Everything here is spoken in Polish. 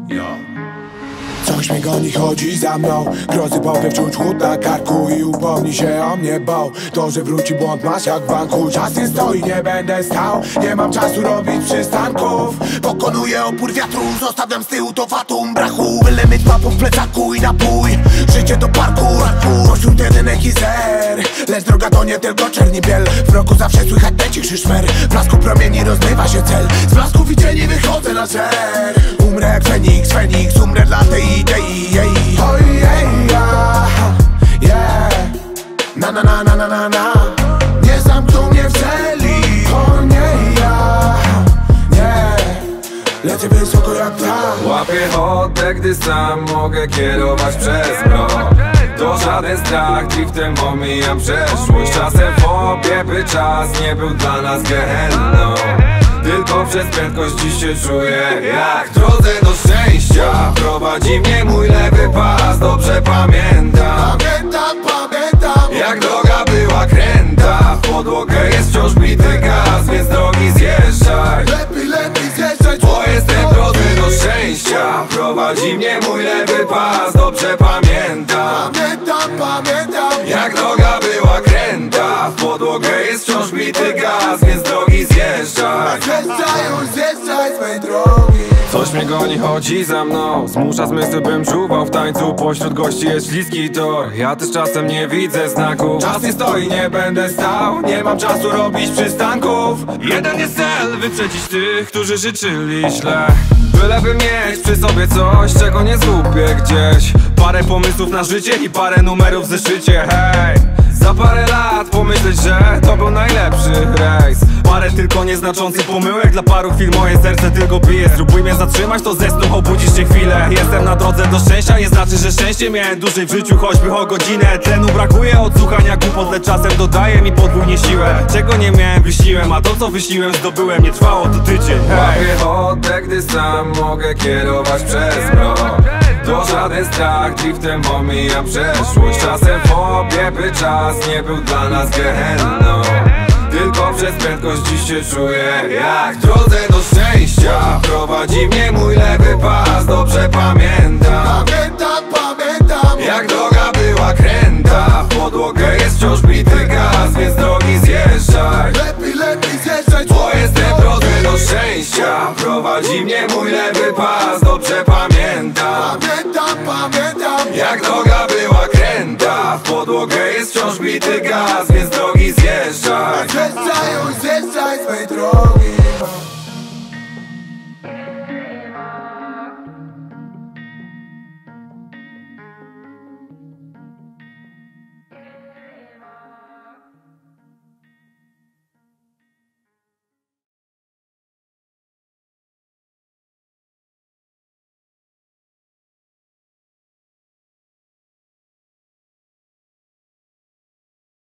Coś mnie goni, chodzi za mną. Grozy powiew, czuć chłód na karku i upomni się o mnie, bo to, że wróci błąd masz jak w banku. Czas nie stoi, nie będę stał. Nie mam czasu robić przystanków. Pokonuję opór wiatru, zostawiam z tyłu to fatum brachu. Byle mieć papu w plecaku i napój. Życie to parkour, pośród jedynek i zer. Lecz droga to nie tylko czerni biel. W roku zawsze słychać deci krzyszmer. W blasku promieni rozmywa się cel. Z blasku widzieni wychodzę na zer. Umrę jak Feniks, Feniks, umrę dla tej idei. Oj, yeah. Na na na na na na na. Nie zamkną mnie w celi. O nie, nie. Lecę wysoko jak ptak. Łapię oddech, gdy sam mogę kierować przez mrok. To żaden strach, driftem omijam przeszłość. Czasem fobię, by czas nie był dla nas gehenną. Tylko przez prędkość dziś się czuję jak w drodze do szczęścia. Prowadzi mnie mój lewy pas, dobrze pamiętam. Pamiętam, jak droga była kręta. W podłogę jest wciąż bity gaz, więc drogi zjeżdżaj. Lepiej zjeżdżaj, bo jestem w drodze do szczęścia. Prowadzi mnie mój lewy pas, dobrze pamiętam. Pamiętam, jak droga była kręta. W podłogę jest wciąż bity gaz, więc drogi zjeżdżaj. Zjeżdżaj z mej drogi. Coś mnie goni, chodzi za mną. Zmusza zmysły, bym czuwał w tańcu. Pośród gości jest śliski tor. Ja też czasem nie widzę znaków. Czas nie stoi, nie będę stał. Nie mam czasu robić przystanków. Jeden jest cel, wyprzedzić tych, którzy życzyli źle. Byleby mieć przy sobie coś, czego nie zgubię gdzieś. Parę pomysłów na życie i parę numerów w zeszycie. Hej, za parę lat pomyśleć, że to był najlepszy rejs. Parę tylko nieznaczących pomyłek, dla paru chwil moje serce tylko bije. Spróbuj mnie zatrzymać, to ze snu obudzisz się chwilę. Jestem na drodze do szczęścia, nie znaczy, że szczęście miałem dłużej w życiu, choćby o godzinę. Tlenu brakuje od słuchania głupot, lecz czasem dodaje mi podwójnie siłę. Czego nie miałem, wyśniłem, a to co wyśniłem zdobyłem. Nie trwało to tydzień. Łapię oddech, gdy sam mogę kierować przez mrok. To żaden strach, driftem omijam przeszłość. Czasem fobię, by czas nie był dla nas gehenną. Tylko przez prędkość dziś się czuję jak w drodze do szczęścia. Prowadzi mnie mój lewy pas, dobrze pamiętam. Pamiętam, jak droga była kręta. W podłogę jest wciąż bity gaz, więc drogi zjeżdżaj. Lepiej zjeżdżaj, bo jestem w drodze do szczęścia. Prowadzi mnie mój lewy pas, dobrze pamiętam. Pamiętam, jak droga była kręta. W podłogę jest wciąż bity gaz, więc drogi zjeżdżaj. Zjeżdżaj z mej drogi.